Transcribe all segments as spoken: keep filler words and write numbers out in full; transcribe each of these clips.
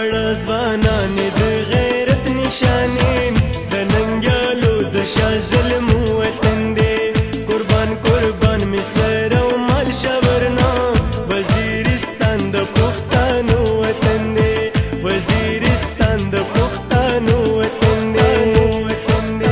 واړه ځوانانې د غیرت نشانې د ننګیالو د شاه ظلم وطن دی قربان قربان مې سر او مال شورنا وزیرستان د پښتانو وطن دی وزیرستان د پښتانو وطن دی وطن دی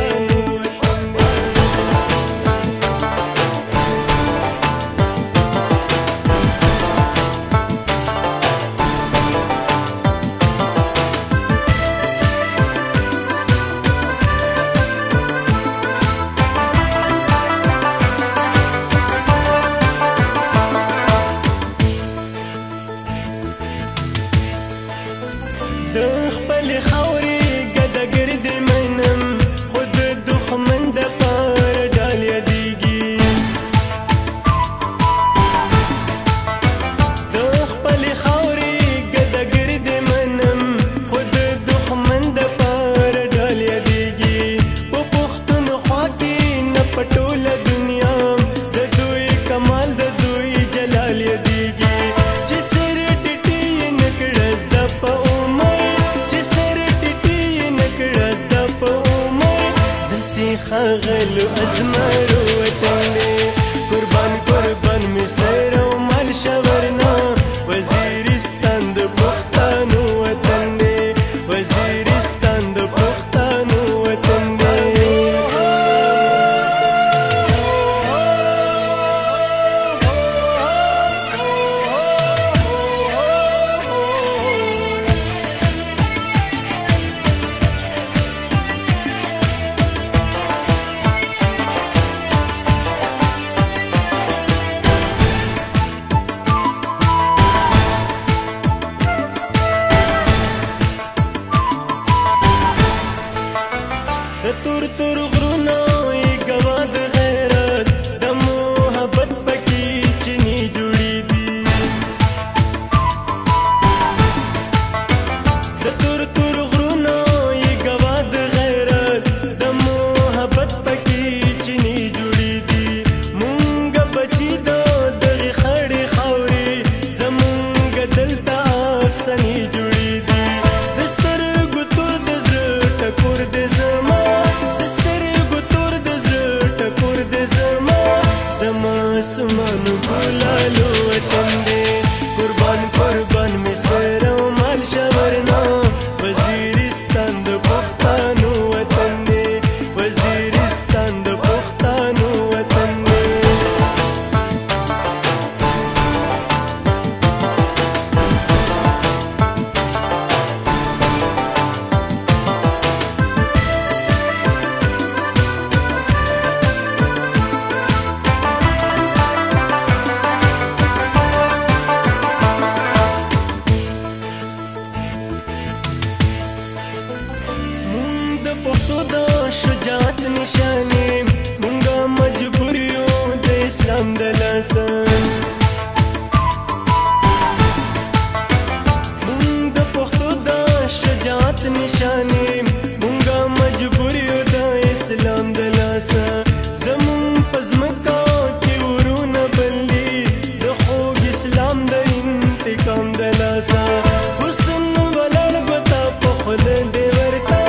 د خپل خاورې ګدګرد منم خود دښمن د پار ډال یادېږي د خپل خاورې ګدګرد منم خود دښمن د پار ډال یادېږي په پښتونخوا کې نه په ټوله دنیا د دوی کمال د دوی جلال یادېږي چې سر ټیټي یې نه کړه زده په خغلو ازمرو وطن دی قربان قربان می سر او مال شورنا وزیرستان د پښتانو وطن دی وزیرستان د پښتانو وطن دی تور تور غرونو ای گوا د غیرت د محبت پکې چینی جوړې دي د تور تور غرونو ای گوا د غیرت د محبت پکې چینی جوړې دي مونږ بچی د دغه خړې خاورې زمونږ دلته افسانې جوړې دي د سترګو تور د زړه ټکور د زما आसमानो बुलालो वतन दे कुर्बान कुर्बान में सर ओ माल शवरना वजीरिस्तान द पुख्तानो वतन दे वजीरिस्तान द पुख्तानो वतन दे पख्तो दा शुजात निशाने मुंगा मजबूरियों दे इस्लाम दलासन मुंगा पख्तो दा शुजात निशाने मुंगा मजबूरियों दा इस्लाम दलासन जमुन पज़मका के उरून बल्ली दखोग इस्लाम दा इंतकाम दलासन हुस्न वलड़ बता पखद देवरता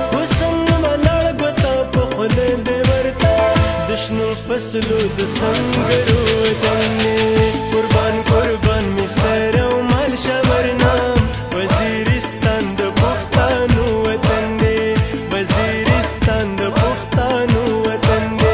फसलो द संगरो दन्ने कुर्बान कुर्बान में सर ओ माल शवरना वजीरिस्तान द पुख्तानो वतन दे वजीरिस्तान द पुख्तानो वतन दे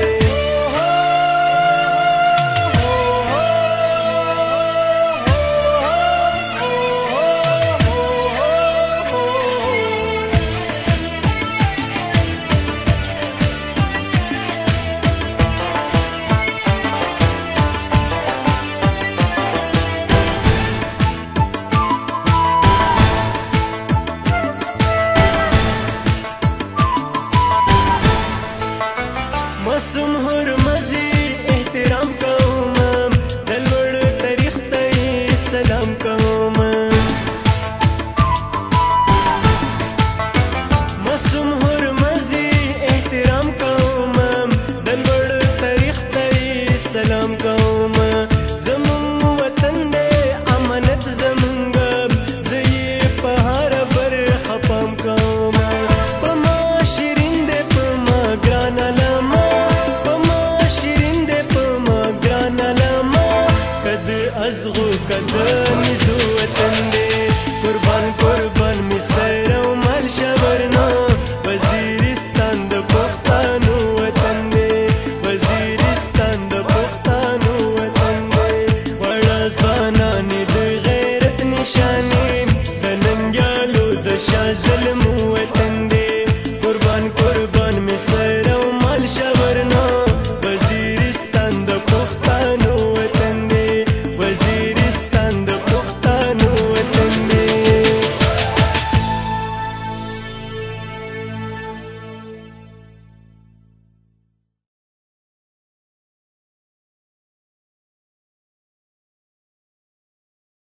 मासूम हर मजी एहतराम कौम दलवड़ तारीख तई सलाम कौम मासूम हर मजी एहतराम कौम दलवड़ तारीख तई सलाम कौम